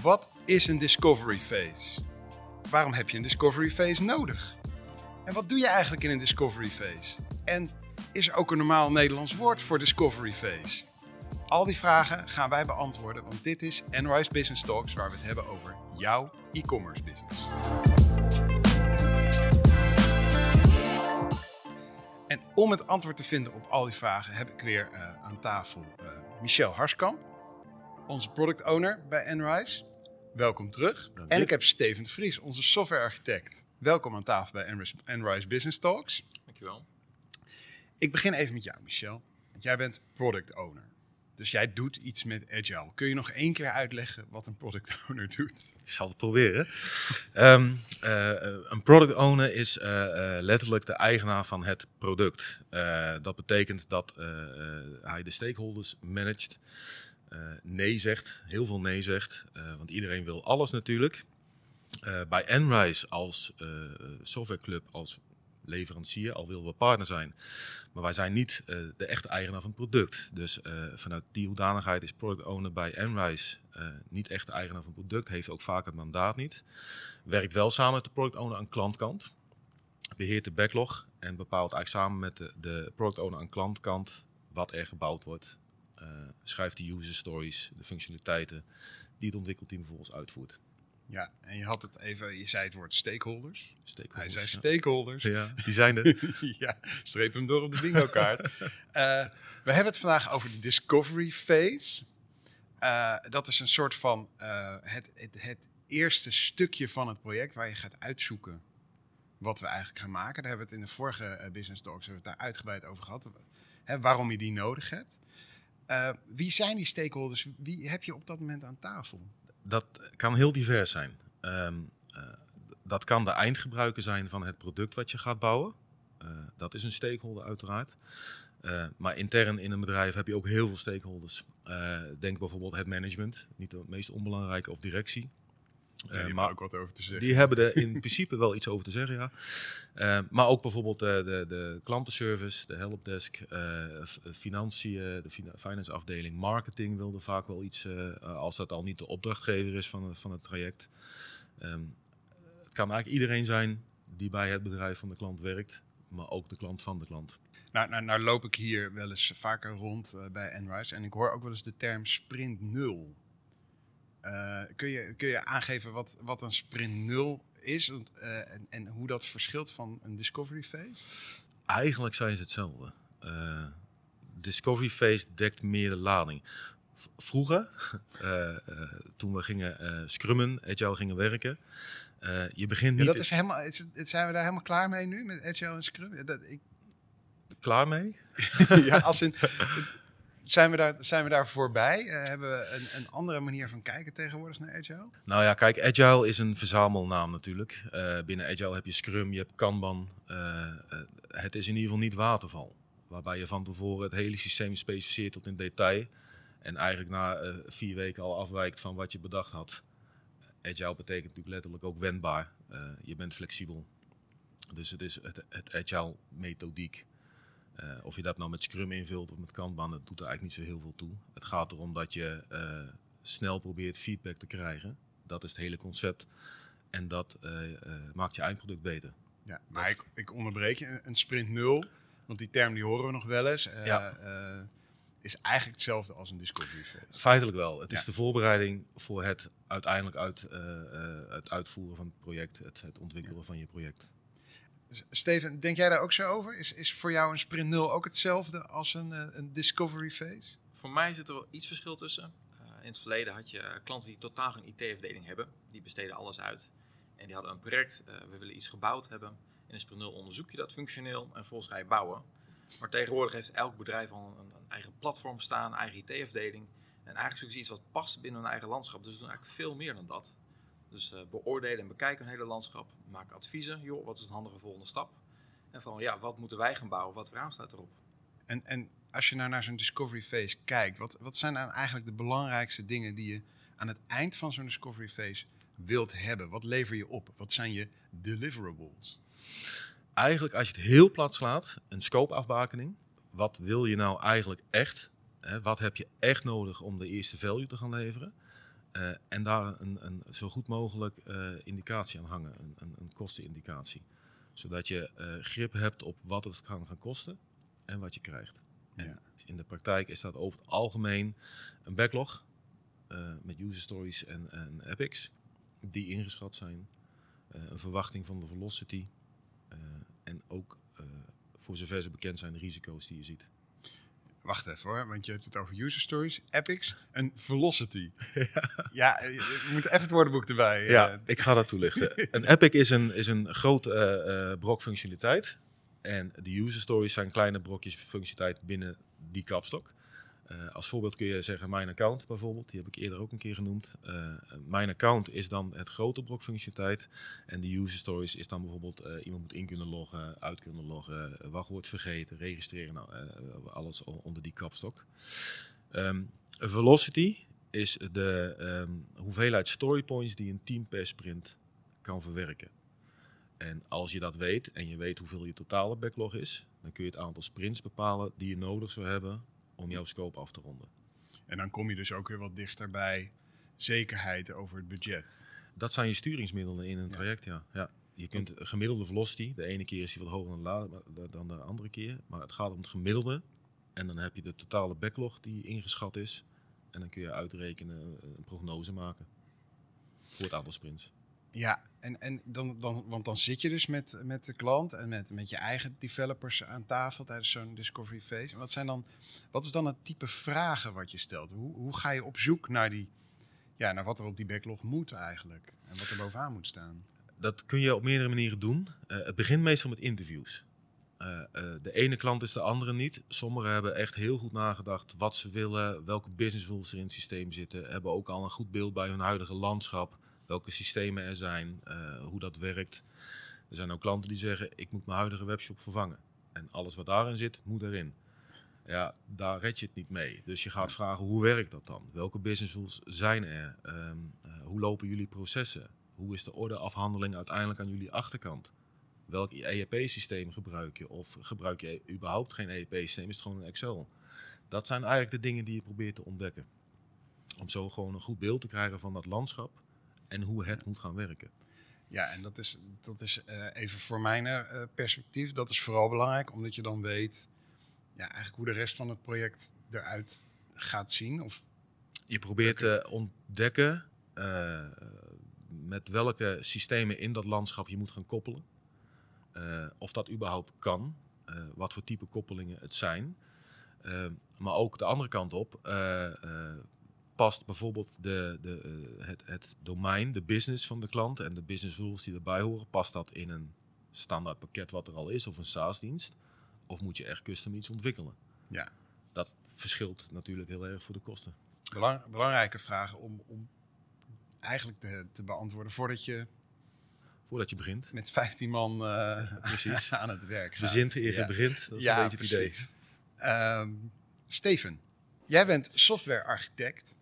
Wat is een discovery phase? Waarom heb je een discovery phase nodig? En wat doe je eigenlijk in een discovery phase? En is er ook een normaal Nederlands woord voor discovery phase? Al die vragen gaan wij beantwoorden, want dit is Enrise Business Talks, waar we het hebben over jouw e-commerce business. En om het antwoord te vinden op al die vragen heb ik weer aan tafel Michel Harskamp, onze product owner bij Enrise. Welkom terug. En ik heb Steven de Vries, onze software architect. Welkom aan tafel bij Enrise Business Talks. Dankjewel. Ik begin even met jou, Michel. Want jij bent product owner. Dus jij doet iets met Agile. Kun je nog 1 keer uitleggen wat een product owner doet? Ik zal het proberen. Een product owner is letterlijk de eigenaar van het product. Dat betekent dat hij de stakeholders managt. Nee zegt, heel veel nee zegt. Want iedereen wil alles natuurlijk. Bij Enrise als softwareclub, als leverancier, al willen we partner zijn. Maar wij zijn niet de echte eigenaar van het product. Dus vanuit die hoedanigheid is product owner bij Enrise niet echt de eigenaar van het product. Heeft ook vaak het mandaat niet. Werkt wel samen met de product owner aan klantkant. Beheert de backlog en bepaalt eigenlijk samen met de product owner aan klantkant wat er gebouwd wordt. Schrijft de user stories, de functionaliteiten die het ontwikkelteam vervolgens uitvoert. Ja, en je had het even, je zei het woord stakeholders. Hij zei Ja. stakeholders. Ja, die zijn er. Ja, streep hem door op de bingo kaart. We hebben het vandaag over de discovery phase. Dat is een soort van het eerste stukje van het project waar je gaat uitzoeken wat we eigenlijk gaan maken. Daar hebben we het in de vorige Business Talks daar uitgebreid over gehad. Waarom je die nodig hebt. Wie zijn die stakeholders? Wie heb je op dat moment aan tafel? Dat kan heel divers zijn. Dat kan de eindgebruiker zijn van het product wat je gaat bouwen. Dat is een stakeholder uiteraard. Maar intern in een bedrijf heb je ook heel veel stakeholders. Denk bijvoorbeeld het management, niet het meest onbelangrijke, of directie. Maar ook wat over te zeggen. Die hebben er in principe wel iets over te zeggen, ja. Maar ook bijvoorbeeld de klantenservice, de helpdesk, financiën, de finance afdeling, marketing wilde vaak wel iets, als dat al niet de opdrachtgever is van het traject. Het kan eigenlijk iedereen zijn die bij het bedrijf van de klant werkt, maar ook de klant van de klant. Nou loop ik hier wel eens vaker rond bij Enrise en ik hoor ook wel eens de term sprint 0. Kun je aangeven wat een sprint 0 is en hoe dat verschilt van een discovery phase? Eigenlijk zijn ze hetzelfde. Discovery phase dekt meer de lading. Vroeger, toen we gingen scrummen, agile gingen werken, je begint niet... Ja, dat is helemaal, zijn we daar helemaal klaar mee nu met agile en scrum? Klaar mee? Ja, als in... Zijn we daar voorbij? Hebben we een andere manier van kijken tegenwoordig naar Agile? Nou ja, kijk, Agile is een verzamelnaam natuurlijk. Binnen Agile heb je Scrum, je hebt Kanban. Het is in ieder geval niet waterval. Waarbij je van tevoren het hele systeem specificeert tot in detail. En eigenlijk na 4 weken al afwijkt van wat je bedacht had. Agile betekent natuurlijk letterlijk ook wendbaar. Je bent flexibel. Dus het is het Agile methodiek. Of je dat nou met Scrum invult of met Kanban, dat doet er eigenlijk niet zo heel veel toe. Het gaat erom dat je snel probeert feedback te krijgen. Dat is het hele concept. En dat maakt je eindproduct beter. Ja, maar ik onderbreek je. Een sprint 0, want die term die horen we nog wel eens, is eigenlijk hetzelfde als een discovery phase. Feitelijk wel. Het is de voorbereiding voor het uiteindelijk het uitvoeren van het project, het ontwikkelen van je project. Steven, denk jij daar ook zo over? Is voor jou een sprint 0 ook hetzelfde als een discovery phase? Voor mij zit er wel iets verschil tussen. In het verleden had je klanten die totaal geen IT-afdeling hebben. Die besteden alles uit. En die hadden een project, we willen iets gebouwd hebben. In een sprint 0 onderzoek je dat functioneel en vervolgens ga je bouwen. Maar tegenwoordig heeft elk bedrijf al een eigen platform staan, een eigen IT-afdeling. En eigenlijk zoeken ze iets wat past binnen hun eigen landschap. Dus we doen eigenlijk veel meer dan dat. Dus beoordelen en bekijken hun hele landschap. Maken adviezen. Joh, wat is de handige volgende stap? En van ja, wat moeten wij gaan bouwen? Wat aansluit erop? En als je nou naar zo'n discovery phase kijkt, wat zijn dan eigenlijk de belangrijkste dingen die je aan het eind van zo'n discovery phase wilt hebben? Wat lever je op? Wat zijn je deliverables? Eigenlijk als je het heel plat slaat, een scope afbakening. Wat wil je nou eigenlijk echt? Wat heb je echt nodig om de eerste value te gaan leveren? En daar een zo goed mogelijk indicatie aan hangen, een kostenindicatie. Zodat je grip hebt op wat het kan gaan kosten en wat je krijgt. Ja. En in de praktijk is dat over het algemeen een backlog met user stories en epics die ingeschat zijn. Een verwachting van de velocity en ook voor zover ze bekend zijn de risico's die je ziet. Wacht even hoor, want je hebt het over user stories, epics en velocity. Ja, je moet even het woordenboek erbij. Ja, ik ga dat toelichten. Een epic is een grote brok functionaliteit. En de user stories zijn kleine brokjes functionaliteit binnen die kapstok. Als voorbeeld kun je zeggen mijn account bijvoorbeeld. Die heb ik eerder ook een keer genoemd. Mijn account is dan het grote brok functionaliteit. En de user stories is dan bijvoorbeeld iemand moet in kunnen loggen, uit kunnen loggen, wachtwoord vergeten, registreren. Alles onder die kapstok. Velocity is de hoeveelheid storypoints die een team per sprint kan verwerken. En als je dat weet en je weet hoeveel je totale backlog is, dan kun je het aantal sprints bepalen die je nodig zou hebben om jouw scope af te ronden. En dan kom je dus ook weer wat dichter bij zekerheid over het budget. Dat zijn je sturingsmiddelen in een traject, ja. Je kunt gemiddelde velocity, de ene keer is die wat hoger dan de andere keer, maar het gaat om het gemiddelde. En dan heb je de totale backlog die ingeschat is. En dan kun je uitrekenen, een prognose maken voor het aantal sprints. Ja, en want dan zit je dus met de klant en met je eigen developers aan tafel tijdens zo'n discovery phase. En wat is dan het type vragen wat je stelt? Hoe ga je op zoek naar naar wat er op die backlog moet eigenlijk? En wat er bovenaan moet staan? Dat kun je op meerdere manieren doen. Het begint meestal met interviews. De ene klant is de andere niet. Sommigen hebben echt heel goed nagedacht wat ze willen, welke business rules er in het systeem zitten. Hebben ook al een goed beeld bij hun huidige landschap, welke systemen er zijn, hoe dat werkt. Er zijn ook klanten die zeggen, ik moet mijn huidige webshop vervangen. En alles wat daarin zit, moet erin. Ja, daar red je het niet mee. Dus je gaat vragen, hoe werkt dat dan? Welke business rules zijn er? Hoe lopen jullie processen? Hoe is de ordeafhandeling uiteindelijk aan jullie achterkant? Welk ERP-systeem gebruik je? Of gebruik je überhaupt geen ERP-systeem? Is het gewoon een Excel? Dat zijn eigenlijk de dingen die je probeert te ontdekken. Om zo gewoon een goed beeld te krijgen van dat landschap en hoe het moet gaan werken. Ja, en dat is even voor mijn perspectief, dat is vooral belangrijk, omdat je dan weet eigenlijk hoe de rest van het project eruit gaat zien. Of je probeert te ontdekken met welke systemen in dat landschap je moet gaan koppelen. Of dat überhaupt kan. Wat voor type koppelingen het zijn. Maar ook de andere kant op. Past bijvoorbeeld het domein, de business van de klant en de business rules die erbij horen. Past dat in een standaard pakket wat er al is of een SaaS-dienst? Of moet je echt custom iets ontwikkelen? Ja. Dat verschilt natuurlijk heel erg voor de kosten. Belangrijke vragen om eigenlijk te beantwoorden voordat je begint. met 15 man precies. aan het werk gaat. Bezint eer je begint, dat is een beetje het idee. Steven, jij bent softwarearchitect.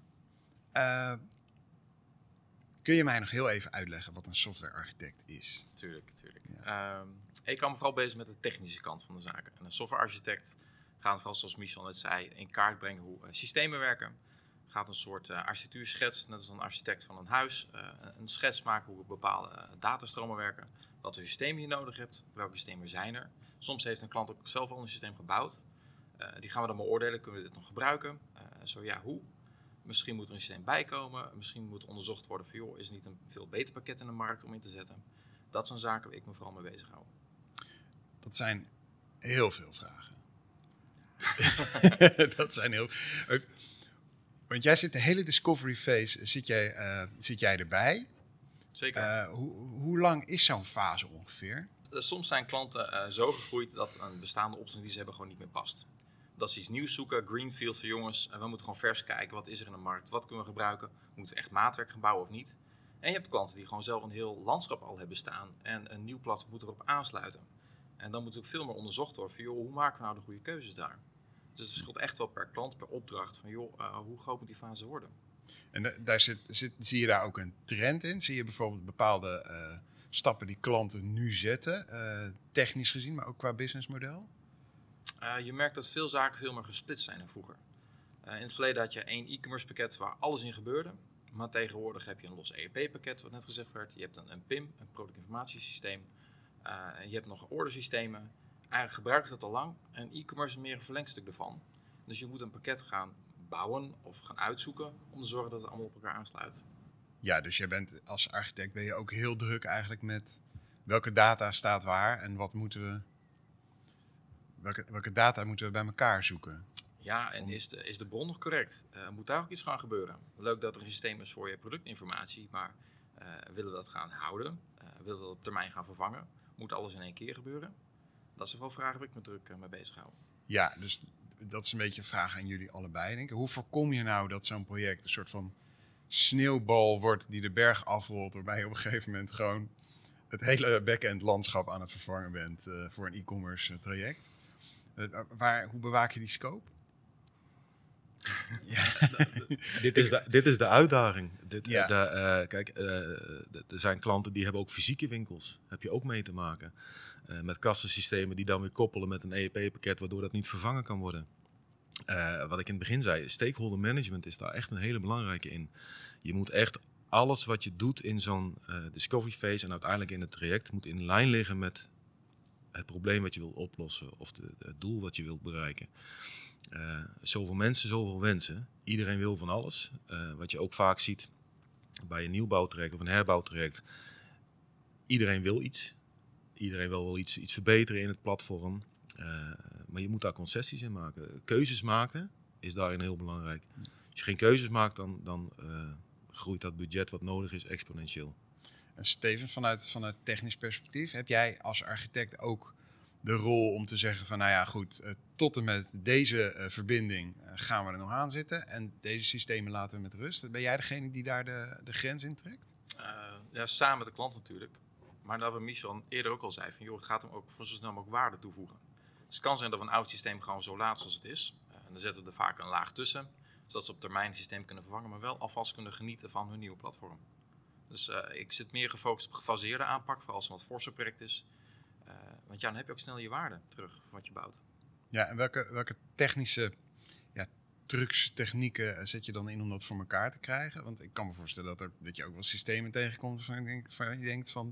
Kun je mij nog heel even uitleggen wat een softwarearchitect is? Tuurlijk. Ja. Ik kan me vooral bezig met de technische kant van de zaken. En een softwarearchitect gaat vooral, zoals Michel net zei, in kaart brengen hoe systemen werken. Gaat een soort architectuurschets, net als een architect van een huis, een schets maken hoe bepaalde datastromen werken. Wat voor systemen je nodig hebt, welke systemen zijn er. Soms heeft een klant ook zelf al een systeem gebouwd. Die gaan we dan beoordelen, kunnen we dit nog gebruiken? Zo ja, hoe? Misschien moet er een systeem bijkomen. Misschien moet onderzocht worden van, joh, is er niet een veel beter pakket in de markt om in te zetten? Dat zijn zaken waar ik me vooral mee bezig hou. Dat zijn heel veel vragen. Dat zijn heel... Want jij zit de hele discovery phase, zit jij erbij? Zeker. Hoe lang is zo'n fase ongeveer? Soms zijn klanten zo gegroeid dat een bestaande oplossing die ze hebben gewoon niet meer past. Dat ze iets nieuws zoeken, greenfield voor jongens. We moeten gewoon vers kijken, wat is er in de markt? Wat kunnen we gebruiken? Moeten we echt maatwerk gaan bouwen of niet? En je hebt klanten die gewoon zelf een heel landschap al hebben staan. En een nieuw platform moet erop aansluiten. En dan moet ook veel meer onderzocht worden van, joh, hoe maken we nou de goede keuzes daar? Dus het verschilt echt wel per klant, per opdracht van, joh, hoe groot moet die fase worden? En daar zie je daar ook een trend in? Zie je bijvoorbeeld bepaalde stappen die klanten nu zetten, technisch gezien, maar ook qua businessmodel? Je merkt dat veel zaken veel meer gesplitst zijn dan vroeger. In het verleden had je één e-commerce pakket waar alles in gebeurde. Maar tegenwoordig heb je een los ERP-pakket, wat net gezegd werd. Je hebt een PIM, een productinformatiesysteem. Je hebt nog ordersystemen. Eigenlijk gebruiken ze dat al lang. En e-commerce is meer een verlengstuk ervan. Dus je moet een pakket gaan bouwen of gaan uitzoeken om te zorgen dat het allemaal op elkaar aansluit. Ja, dus jij bent als architect ben je ook heel druk eigenlijk met welke data staat waar en wat moeten we, welke data moeten we bij elkaar zoeken. Ja, en is de bron nog correct? Moet daar ook iets gaan gebeuren? Leuk dat er een systeem is voor je productinformatie, maar willen we dat gaan houden? Willen we dat op termijn gaan vervangen? Moet alles in één keer gebeuren? Dat zijn wel vragen waar ik me druk mee bezig hou. Ja, dus dat is een beetje een vraag aan jullie allebei. Denk ik. Hoe voorkom je nou dat zo'n project een soort van sneeuwbal wordt die de berg afrolt, waarbij je op een gegeven moment gewoon het hele back-end landschap aan het vervangen bent voor een e-commerce traject? Hoe bewaak je die scope? Ja. Dit is de uitdaging. Ja. Kijk, er zijn klanten die hebben ook fysieke winkels. Heb je ook mee te maken. Met kassensystemen die dan weer koppelen met een ERP-pakket, waardoor dat niet vervangen kan worden. Wat ik in het begin zei, stakeholder management is daar echt een hele belangrijke in. Je moet echt alles wat je doet in zo'n discovery phase en uiteindelijk in het traject, moet in lijn liggen met het probleem wat je wilt oplossen of het doel wat je wilt bereiken. Zoveel mensen, zoveel wensen. Iedereen wil van alles. Wat je ook vaak ziet bij een nieuwbouwtraject of een herbouwtraject. Iedereen wil iets. Iedereen wil wel iets verbeteren in het platform. Maar je moet daar concessies in maken. Keuzes maken is daarin heel belangrijk. Als je geen keuzes maakt, dan groeit dat budget wat nodig is exponentieel. En Steven, vanuit technisch perspectief, heb jij als architect ook de rol om te zeggen van, nou ja, goed, tot en met deze verbinding gaan we er nog aan zitten en deze systemen laten we met rust. Ben jij degene die daar de grens in trekt? Ja, samen met de klant natuurlijk. Maar dat we Michel eerder ook al zei, van, joh, het gaat om ook voor zo snel mogelijk waarde toevoegen. Dus het kan zijn dat we een oud systeem gewoon zo laten zoals het is. En dan zetten we er vaak een laag tussen, zodat ze op termijn het systeem kunnen vervangen, maar wel alvast kunnen genieten van hun nieuwe platform. Dus ik zit meer gefocust op gefaseerde aanpak, voor als het een wat forser project is. Want ja, dan heb je ook snel je waarde terug voor wat je bouwt. Ja, en welke technische trucs, technieken zet je dan in om dat voor elkaar te krijgen? Want ik kan me voorstellen dat je ook wel systemen tegenkomt van je denkt van,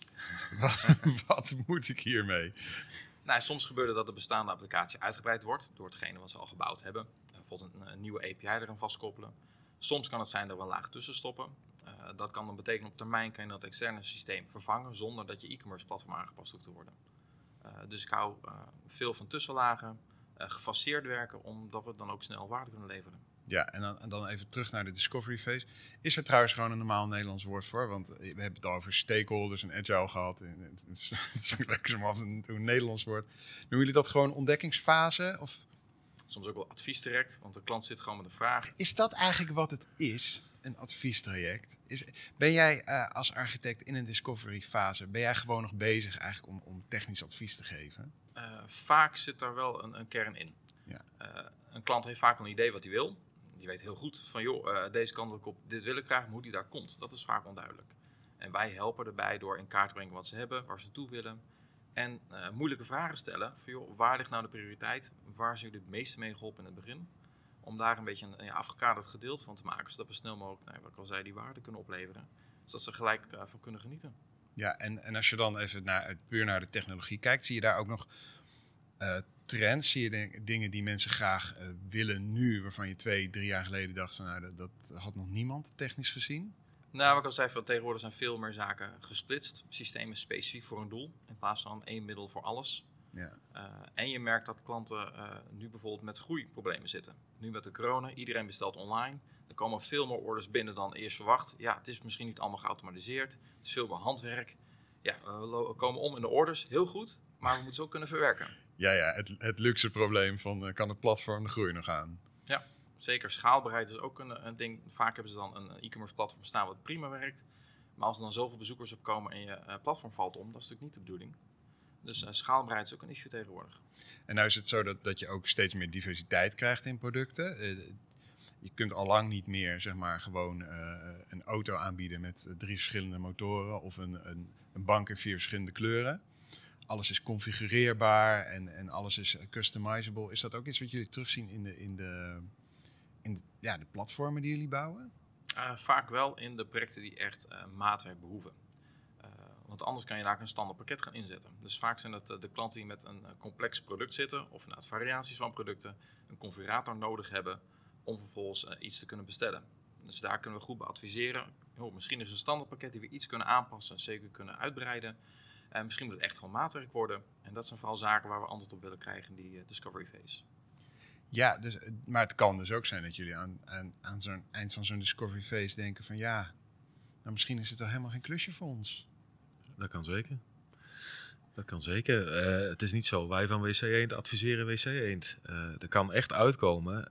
wat moet ik hiermee? Nou, soms gebeurt het dat de bestaande applicatie uitgebreid wordt door hetgene wat ze al gebouwd hebben. Bijvoorbeeld een nieuwe API eraan vastkoppelen. Soms kan het zijn dat we een laag tussen stoppen. Dat kan dan betekenen op termijn kan je dat externe systeem vervangen zonder dat je e-commerce platform aangepast hoeft te worden. Dus ik hou veel van tussenlagen, gefaseerd werken, omdat we dan ook snel waarde kunnen leveren. Ja, en dan even terug naar de discovery phase. Is er trouwens gewoon een normaal Nederlands woord voor? Want we hebben het al over stakeholders en agile gehad. Het is ook lekker om af en toe een Nederlands woord. Noemen jullie dat gewoon ontdekkingsfase? Of? Soms ook wel adviestraject, want de klant zit gewoon met een vraag. Is dat eigenlijk wat het is, een adviestraject? Ben jij als architect in een discovery fase, ben jij gewoon nog bezig eigenlijk om technisch advies te geven? Vaak zit daar wel een kern in. Ja. Een klant heeft vaak een idee wat hij wil. Die weet heel goed van, joh, deze kant op, dit wil ik graag, maar hoe die daar komt, dat is vaak onduidelijk. En wij helpen erbij door in kaart te brengen wat ze hebben, waar ze toe willen. En moeilijke vragen stellen. Van, joh, waar ligt nou de prioriteit? Waar zijn jullie het meeste mee geholpen in het begin? Om daar een beetje een afgekaderd gedeelte van te maken. Zodat we snel mogelijk, wat ik al zei, die waarde kunnen opleveren. Zodat ze gelijk van kunnen genieten. Ja, en als je dan even puur naar de technologie kijkt, zie je daar ook nog trends? Zie je dingen die mensen graag willen nu, waarvan je 2-3 jaar geleden dacht van, nou, dat had nog niemand technisch gezien? Nou, wat ik al zei, van tegenwoordig zijn veel meer zaken gesplitst. Systemen specifiek voor een doel, in plaats van één middel voor alles. Ja. En je merkt dat klanten nu bijvoorbeeld met groeiproblemen zitten. Nu met de corona, iedereen bestelt online. Er komen veel meer orders binnen dan eerst verwacht. Ja, het is misschien niet allemaal geautomatiseerd. Het is veel meer handwerk. Ja, we komen om in de orders, heel goed. Maar we moeten ze ook kunnen verwerken. Ja, het luxe probleem van kan het platform de groei nog aan? Ja, zeker. Schaalbaarheid is ook een ding. Vaak hebben ze dan een e-commerce platform staan wat prima werkt. Maar als er dan zoveel bezoekers op komen en je platform valt om, dat is natuurlijk niet de bedoeling. Dus schaalbaarheid is ook een issue tegenwoordig. En nou is het zo dat je ook steeds meer diversiteit krijgt in producten. Je kunt al lang niet meer zeg maar gewoon een auto aanbieden met 3 verschillende motoren of een bank in 4 verschillende kleuren. Alles is configureerbaar en alles is customizable. Is dat ook iets wat jullie terugzien in de platformen die jullie bouwen? Vaak wel in de projecten die echt maatwerk behoeven. Want anders kan je daar een standaard pakket gaan inzetten. Dus vaak zijn het de klanten die met een complex product zitten, of inderdaad variaties van producten, een configurator nodig hebben om vervolgens iets te kunnen bestellen. Dus daar kunnen we goed bij adviseren. Misschien is een standaard pakket die we iets kunnen aanpassen, zeker kunnen uitbreiden. Misschien moet het echt gewoon maatwerk worden. En dat zijn vooral zaken waar we antwoord op willen krijgen in die discovery phase. Ja, dus, maar het kan dus ook zijn dat jullie aan zo'n eind van zo'n discovery phase denken van ja, nou misschien is het wel helemaal geen klusje voor ons. Dat kan zeker. Dat kan zeker. Het is niet zo, wij van WC Eend adviseren WC Eend. Er kan echt uitkomen,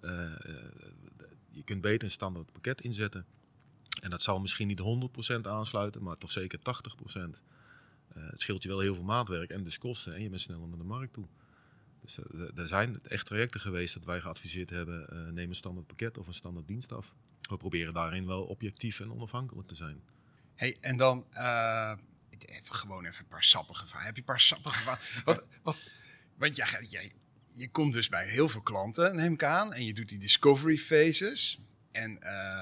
je kunt beter een standaard pakket inzetten. En dat zal misschien niet 100% aansluiten, maar toch zeker 80%. Het scheelt je wel heel veel maatwerk en dus kosten en je bent sneller naar de markt toe. Dus er zijn echt trajecten geweest dat wij geadviseerd hebben, neem een standaard pakket of een standaard dienst af. We proberen daarin wel objectief en onafhankelijk te zijn. Hey, en dan even een paar sappige vragen. Heb je een paar sappige vragen? Want je komt dus bij heel veel klanten, neem ik aan, en je doet die discovery phases. En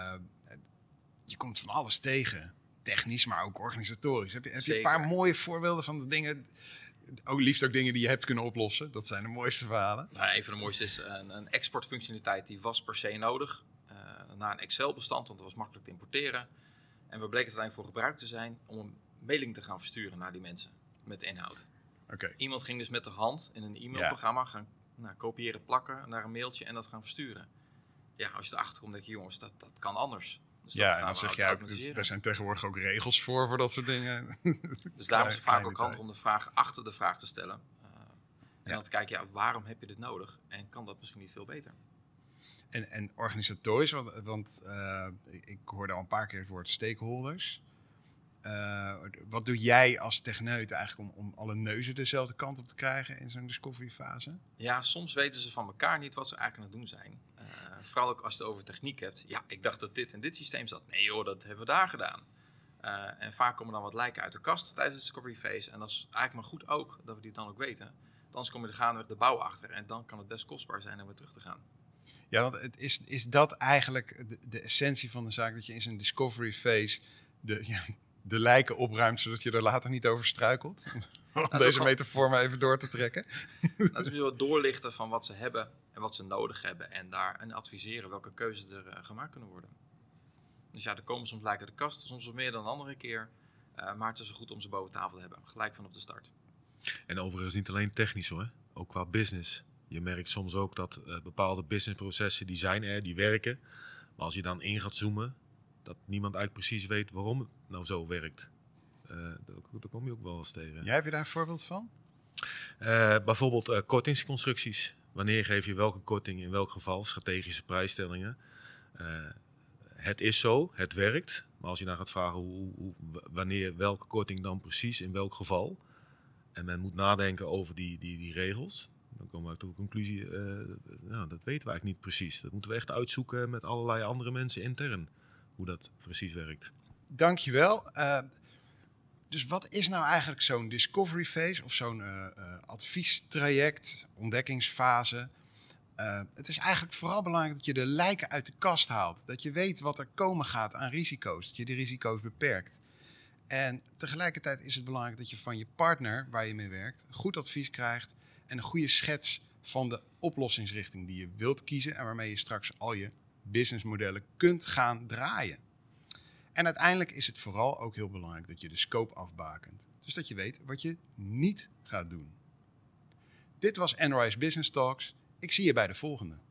je komt van alles tegen. Technisch, maar ook organisatorisch. Heb je een paar mooie voorbeelden van de dingen, liefst ook dingen die je hebt kunnen oplossen? Dat zijn de mooiste verhalen. Nou, een van de mooiste is een exportfunctionaliteit die was per se nodig. Naar een Excel-bestand, want dat was makkelijk te importeren. En we bleken het uiteindelijk voor gebruikt te zijn om een mailing te gaan versturen naar die mensen met de inhoud. Okay. Iemand ging dus met de hand in een e-mailprogramma gaan kopiëren, plakken naar een mailtje en dat gaan versturen. Ja, als je erachter komt, denk je, jongens, dat kan anders. Dus en dan zeg je ook, er zijn tegenwoordig ook regels voor dat soort dingen. Dus daarom is het vaak ook handig om de vraag achter de vraag te stellen. En dan te kijken, waarom heb je dit nodig? En kan dat misschien niet veel beter? En organisatorisch, want ik hoorde al een paar keer het woord stakeholders. Wat doe jij als techneut eigenlijk om alle neuzen dezelfde kant op te krijgen in zo'n discovery fase? Ja, soms weten ze van elkaar niet wat ze eigenlijk aan het doen zijn. Vooral ook als je het over techniek hebt. Ja, ik dacht dat dit en dit systeem zat. Nee joh, dat hebben we daar gedaan. En vaak komen dan wat lijken uit de kast tijdens de discovery phase. En dat is eigenlijk maar goed ook, dat we die dan ook weten. Anders kom je er gaandeweg de bouw achter. En dan kan het best kostbaar zijn om weer terug te gaan. Ja, want is dat eigenlijk de essentie van de zaak, dat je in zo'n discovery phase de lijken opruimt, zodat je er later niet over struikelt? Om deze metafoor maar even door te trekken. Dat is wat doorlichten van wat ze hebben en wat ze nodig hebben. En adviseren welke keuzes er gemaakt kunnen worden. Dus ja, er komen soms lijken de kast, soms wat meer dan een andere keer. Maar het is goed om ze boven tafel te hebben, gelijk vanaf de start. En overigens niet alleen technisch hoor, ook qua business. Je merkt soms ook dat bepaalde businessprocessen die zijn er, die werken. Maar als je dan in gaat zoomen, dat niemand eigenlijk precies weet waarom het nou zo werkt. Daar kom je ook wel eens tegen. Ja, heb je daar een voorbeeld van? Bijvoorbeeld kortingsconstructies. Wanneer geef je welke korting in welk geval? Strategische prijsstellingen. Het is zo, het werkt. Maar als je dan gaat vragen wanneer welke korting dan precies in welk geval. En men moet nadenken over die regels. Dan komen we tot de conclusie, dat weten we eigenlijk niet precies. Dat moeten we echt uitzoeken met allerlei andere mensen intern. Hoe dat precies werkt. Dankjewel. Dus wat is nou eigenlijk zo'n discovery phase of zo'n adviestraject, ontdekkingsfase? Het is eigenlijk vooral belangrijk dat je de lijken uit de kast haalt. Dat je weet wat er komen gaat aan risico's. Dat je die risico's beperkt. En tegelijkertijd is het belangrijk dat je van je partner waar je mee werkt goed advies krijgt en een goede schets van de oplossingsrichting die je wilt kiezen en waarmee je straks al je businessmodellen kunt gaan draaien. En uiteindelijk is het vooral ook heel belangrijk dat je de scope afbakent. Dus dat je weet wat je niet gaat doen. Dit was Enrise Business Talks. Ik zie je bij de volgende.